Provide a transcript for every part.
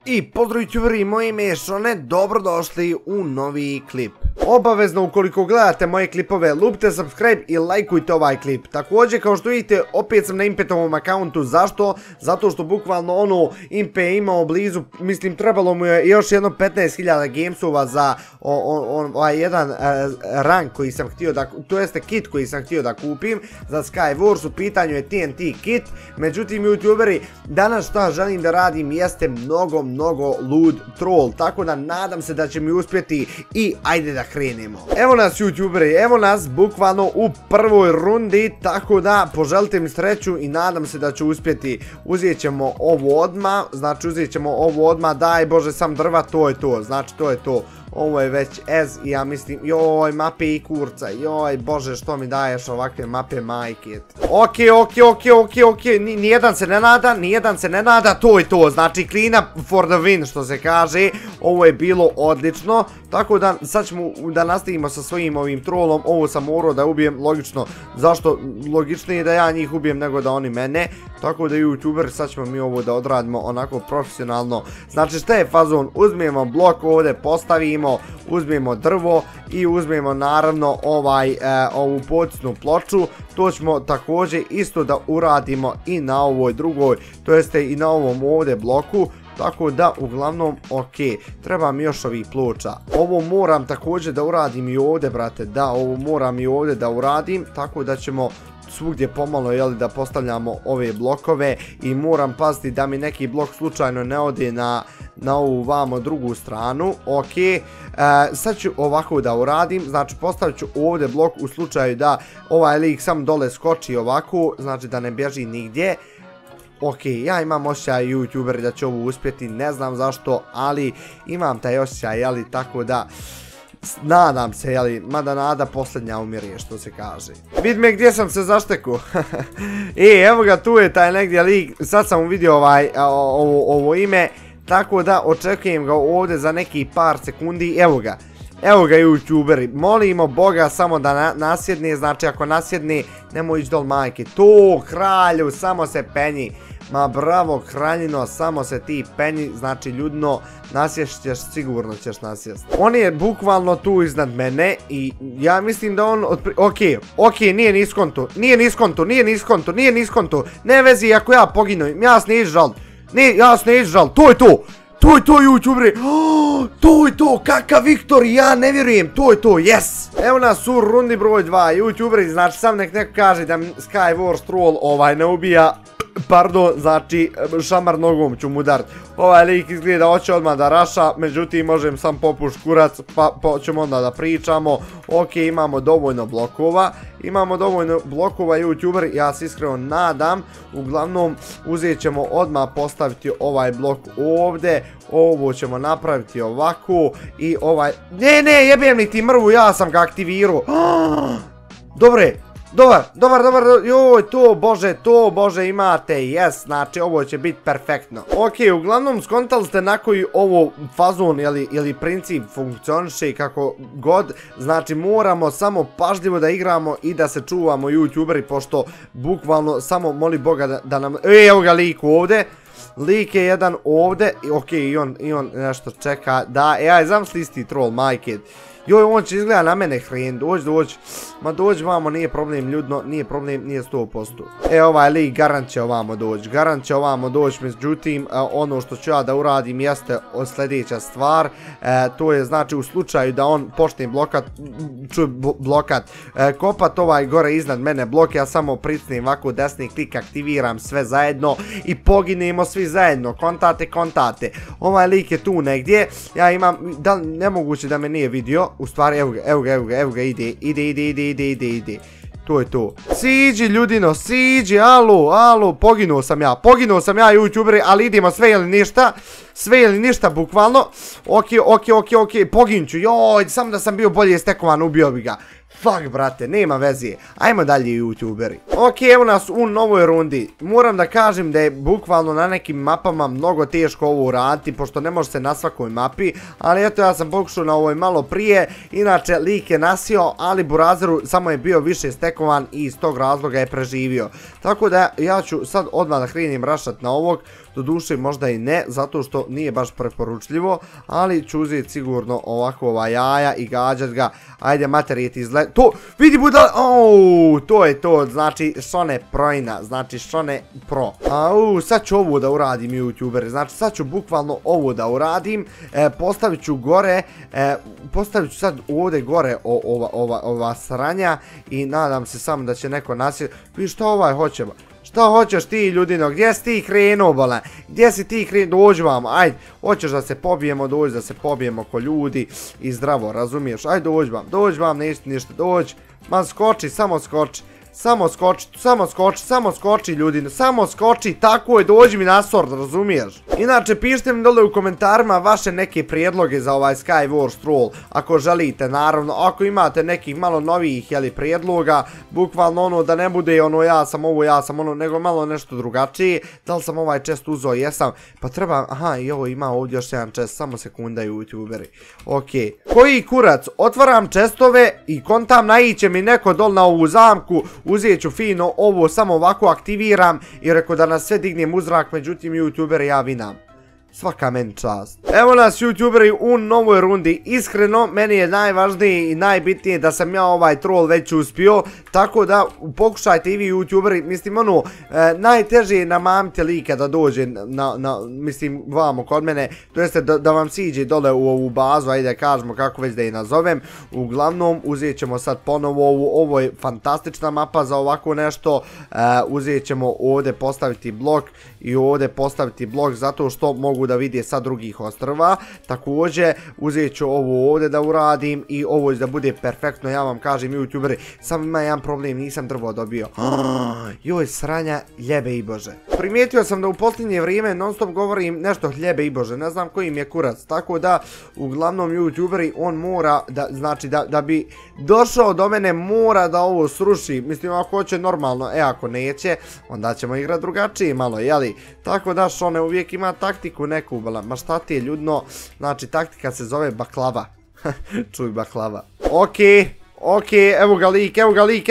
I pozdrav youtuberi, moje ime je Šone, dobrodošli u novi klip. Obavezno ukoliko gledate moje klipove, lupite subscribe i lajkujte ovaj klip. Također kao što vidite, opet sam na Impetovom akauntu. Zašto? Zato što bukvalno ono Impe je imao blizu, mislim trebalo mu je još jedno 15.000 gamesova za ovaj jedan rank koji sam htio da, to jeste kit koji sam htio da kupim za Skywars. U pitanju je TNT kit. Međutim youtuberi, danas šta želim da radim jeste mnogo lud troll, tako da nadam se da će mi uspjeti i ajde da krenemo. Evo nas youtuberi, evo nas bukvalno u prvoj rundi, tako da poželite mi sreću i nadam se da ću uspjeti. Uzet ćemo ovo odmah, znači uzet ćemo ovo odmah, daj bože sam drva, to je to, znači to je to. Ovo je već ez i ja mislim, joj mape i kurca, joj bože što mi daješ ovakve mape majke. Ok, nijedan se ne nada, to je to, znači clean up for the win što se kaže, ovo je bilo odlično, tako da sad ćemo da nastavimo sa svojim ovim trollom, ovo sam morao da ubijem, logično, zašto, logičnije da ja njih ubijem nego da oni mene, tako da youtuber sad ćemo mi ovo da odradimo onako profesionalno. Znači šta je fazon, uzmemo blok ovdje, postavimo, uzmemo drvo i uzmemo naravno ovu potisnu ploču. To ćemo također isto da uradimo i na ovoj drugoj, to jeste i na ovom ovdje bloku. Tako da uglavnom ok, treba mi još ovih ploča. Ovo moram također da uradim i ovdje brate, da ovo moram i ovdje da uradim, tako da ćemo svugdje pomalo jeli da postavljamo ove blokove i moram paziti da mi neki blok slučajno ne ode na ovu vamo drugu stranu. Ok, sad ću ovako da uradim, znači postavit ću ovdje blok u slučaju da ovaj lik sam dole skoči ovako, znači da ne bježi nigdje. Ok, ja imam osjećaj youtuberi da će ovo uspjeti, ne znam zašto, ali imam taj osjećaj, jeli, tako da nadam se, jeli, mada nada posljednja umire, što se kaže. Vid me gdje sam se zaštekao. Evo ga, tu je taj negdje lik, sad sam vidio ovo ime, tako da očekujem ga ovdje za neki par sekundi. Evo ga youtuberi, molimo Boga samo da nasjedne, znači ako nasjedne nemoj ići dol majke, to kralju, samo se penji. Ma bravo kraljino, samo se ti penji, znači ljudno, nasjest ćeš, sigurno ćeš nasjest. On je bukvalno tu iznad mene i ja mislim da on, ok, nije niskonto, ne vezi ako ja poginujem, ja se neću žal, to je to. To je to youtuberi, to je to, kakav viktor, ja ne vjerujem, to je to, yes! Evo nas u rundi broj 2, youtuberi, znači sam nek neko kaže da Skywars troll ne ubija, pardon, znači šamar nogom ću mu dart. Ovaj lik izgleda hoće odmah da raša, međutim možem sam popušt kurac, pa ćemo onda da pričamo. Ok, imamo dovoljno blokova youtuber, ja se iskreno nadam. Uglavnom uzet ćemo odmah postaviti ovaj blok ovdje, ovo ćemo napraviti ovako i ne jebem li ti mrvu, ja sam ga aktivirao. Dobar, joj, to bože imate, yes, znači ovo će biti perfektno. Ok, uglavnom skontali ste na koji ovo fazon ili princip funkcioniše kako god, znači moramo samo pažljivo da igramo i da se čuvamo youtuberi, pošto bukvalno samo moli Boga da nam, evo ga lik ovdje. Lik je jedan ovdje, ok, i on nešto čeka, da, aj zamisli isti troll, majke. Joj, on će izgleda na mene hren, dođi, ma dođi vamo, nije problem ljudno, nije 100%. Ovaj lik garant će ovamo doći, međutim, ono što ću ja da uradim jeste sljedeća stvar, to je znači u slučaju da on počne kopat ovaj gore iznad mene blok, ja samo pricnem ovako desni klik, aktiviram sve zajedno i poginemo svi zajedno, kontate. Ovaj lik je tu negdje, ja imam, nemoguće da me nije vidio. U stvari, evo ga, ide. To je to. Siđi ljudino, siđi, alo, poginuo sam ja youtuberi, ali idemo sve ili ništa bukvalno. Ok, poginću, joj, samo da sam bio bolje stekovan, ubio bi ga. Fuck brate, nema vezije, ajmo dalje youtuberi. Ok, evo nas u novoj rundi. Moram da kažem da je bukvalno na nekim mapama mnogo teško ovo uraditi, pošto ne može se na svakoj mapi, ali eto ja sam pokušao na ovoj malo prije. Inače lik je nasio, ali Burazeru samo je bio više stekovan i iz tog razloga je preživio. Tako da ja ću sad odmah da krenem rašat na ovog. doduše možda i ne, zato što nije baš preporučljivo, ali ću uzeti sigurno ovako ova jaja i gađat ga. Ajde materijeti izgled... To, vidi budala, to je to, znači Šone Projna, znači Šone Pro. Sad ću ovo da uradim youtuberi, znači sad ću bukvalno ovo da uradim, postavit ću gore, postavit ću sad ovdje gore ova sranja i nadam se samo da će neko nasjeti. Vi šta ovaj hoće? Šta hoćeš ti ljudino, gdje si ti krenuo bolan, gdje si ti krenuo, dođi vam, ajde, hoćeš da se pobijemo, dođi da se pobijemo ko ljudi i zdravo, razumiješ, ajde dođi vam, nećete ništa, dođi, man skoči, samo skoči. Samo skoči ljudi, samo skoči, tako je, dođi mi na sord, razumiješ? Inače, pišite mi dole u komentarima vaše neke prijedloge za ovaj Skywars Troll, ako želite, naravno, ako imate nekih malo novijih, jeli, prijedloga, bukvalno ono da ne bude ono ja sam ono, nego malo nešto drugačije, da li sam ovaj čest uzeo, jesam, pa treba, aha, i ovo ima ovdje još jedan čest, samo sekunda youtuberi, okej. Koji kurac, otvaram čestove i kontam naiće mi neko dol na ovu zamku, uzet ću fino ovo, samo ovako aktiviram i rekao da nas sve dignem u zrak, međutim youtuberi ja vinam. Svaka meni čast. Evo nas youtuberi u novoj rundi, iskreno meni je najvažnije i najbitnije da sam ja ovaj troll već uspio, tako da pokušajte i vi youtuberi, mislim ono, najteže je namamiti lika da dođe mislim vamo kod mene, to jeste da vam siđe dole u ovu bazu, ajde kažemo kako već da je nazovem, uglavnom uzet ćemo sad ponovo ovo je fantastična mapa za ovako nešto, uzet ćemo ovdje postaviti blok i ovdje postaviti blok zato što mogu da vidje sa drugih ostrva, također uzet ću ovo ovdje da uradim i ovo da bude perfektno, ja vam kažem youtuberi, samo ima jedan problem, nisam drvo dobio, joj sranja ljebe i bože. Primijetio sam da u posljednje vrijeme non stop govorim nešto ljebe i bože, ne znam koji mi je kurac, tako da uglavnom youtuberi on mora, znači da bi došao do mene mora da ovo sruši, mislim ako hoće normalno, ako neće, onda ćemo igrati drugačije malo, jeli, tako da Šone uvijek ima taktiku neku, ma šta ti je ljudno, znači taktika se zove baklava, čuj baklava, okej, evo ga lik,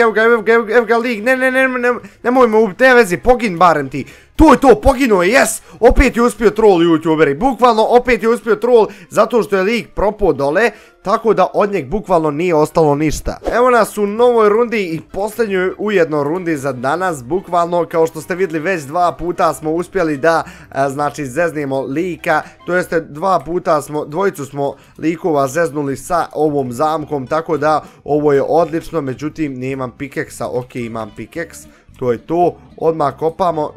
nemoj me ubiti, ne vezi, pogin barem ti, to je to, poginuo je, jes, opet je uspio troll youtuberi, bukvalno opet je uspio troll zato što je lik propao dole, tako da od njeg bukvalno nije ostalo ništa. Evo nas u novoj rundi i posljednjoj ujedno rundi za danas, bukvalno kao što ste vidjeli već 2 puta smo uspjeli da znači zeznemo lika, to jeste 2 puta dvojicu smo likova zeznuli sa ovom zamkom, tako da ovo je odlično, međutim nemam pikeksa, okej imam pikeks. To je to, odmah kopamo,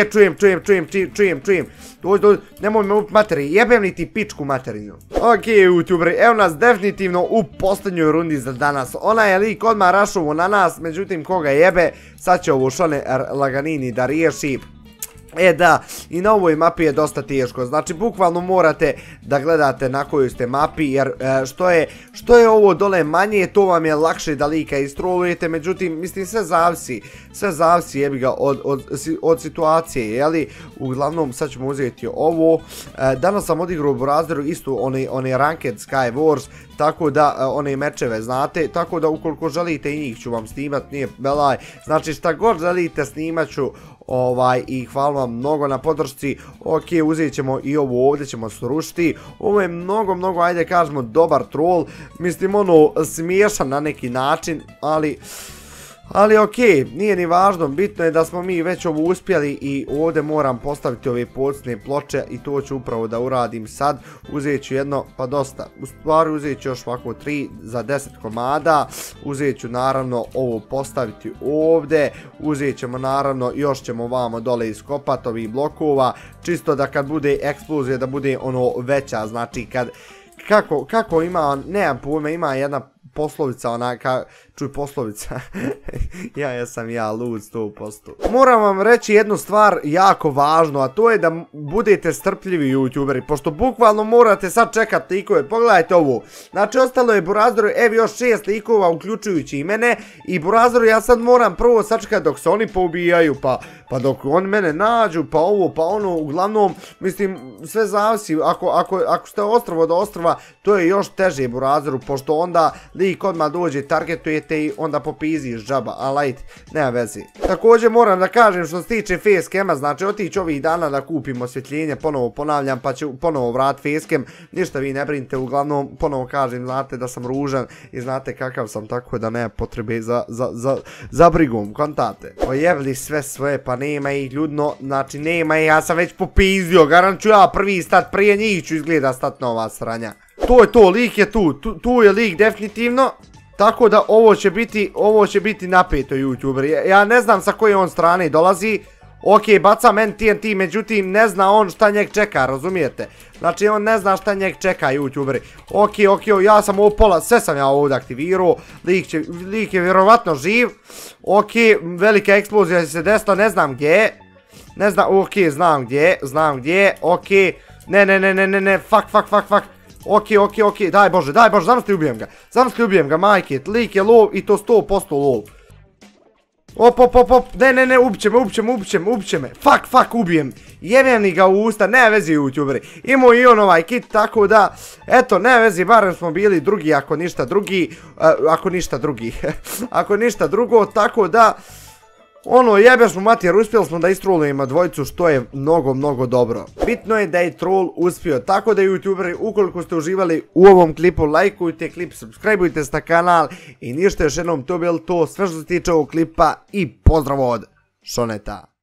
čujem, nemoj me upiti materi, jebem li ti pičku materinu. Okej youtuberi, evo nas definitivno u posljednjoj rundi za danas, ona je lik odmah rašovo na nas, međutim koga jebe, sad će ovo Šone laganini da riješi. Da, i na ovoj mapi je dosta teško, znači bukvalno morate da gledate na kojoj ste mapi, jer što je ovo dole manje, to vam je lakše da lika istrolujete, međutim, mislim sve zavisi jebi ga od situacije, jeli, uglavnom sad ćemo uzeti ovo, danas sam odigrao u Brazeru isto one Ranked Skywars, tako da one mečeve znate, tako da ukoliko želite i njih ću vam snimat, nije belaj, znači šta god želite snimat ću, i hvala vam mnogo na podršci. Okej, uzet ćemo i ovo ovdje ćemo srušiti, ovo je mnogo, ajde kažemo dobar troll, mislim ono smiješan na neki način, ali okej, nije ni važno, bitno je da smo mi već ovo uspjeli i ovdje moram postaviti ove podsne ploče i to ću upravo da uradim sad, uzet ću jedno, pa dosta, u stvari uzet ću još ovako 3 za 10 komada, uzet ću naravno ovo postaviti ovdje, uzet ćemo naravno, još ćemo vamo dole iskopati ovih blokova, čisto da kad bude eksplozija da bude ono veća, znači kad, kako ima, nemam pojma, ima jedna poslovica, onaka, čuj poslovica, jesam lud 100%. Moram vam reći jednu stvar jako važnu, a to je da budete strpljivi youtuberi, pošto bukvalno morate sad čekati likove, pogledajte ovo, znači ostalo je Burazeru, evo još 6 likova uključujući i mene, i Burazeru ja sad moram prvo sačekati dok se oni poubijaju, pa dok oni mene nađu, pa ovo, pa ono, uglavnom, mislim, sve zavisi, ako ste ostrvo do ostrva, to je još teže Burazeru, pošto onda lik odmah dođe, targetuje te i onda popiziš džaba, a light, nema vezi. Također moram da kažem što se tiče facecama, znači otići ovih dana da kupimo osvjetljenje, ponovo ponavljam, pa ću ponovo vrat facecam, ništa vi ne brinite, uglavnom ponovo kažem, znate da sam ružan i znate kakav sam, tako da nema potrebe za brigom, kontate. Ojebli sve svoje, pa nema ih ljudno, znači nema ih, ja sam već popizio, garant ću ja prvi stat, prije njih ću izgleda stat nova sranja. To je to, lik je tu je lik definitivno. Tako da ovo će biti napeto YouTuber. Ja ne znam sa koje on strane dolazi. Ok, baca men TNT, međutim ne zna on šta njeg čeka, razumijete? Znači on ne zna šta njeg čeka YouTuberi. Ok, ja sam ovo pola, sve sam ja ovdje aktivirao. Lik je vjerovatno živ. Ok, velika eksplozija se desila, ne znam gdje. Ne znam, ok, znam gdje, ok. Ne, fuck. Ok, daj Bože, zamisli ubijem ga, majke, lik je lov i to 100% lov. Op, ne, ubiće me, fuck, ubijem, jebem li ga u usta, ne vezi YouTuberi, imao i on ovaj kit, tako da, eto, ne vezi, barem smo bili drugi, ako ništa drugo, tako da, jebe smo mater, uspjeli smo da istrolujemo dvojicu, što je mnogo dobro. Bitno je da je troll uspio, tako da YouTuberi, ukoliko ste uživali u ovom klipu, lajkujte klip, subscribeujte se na kanal i ništa još jednom, to bilo to sve što se tiče ovog klipa i pozdrav od Šoneta.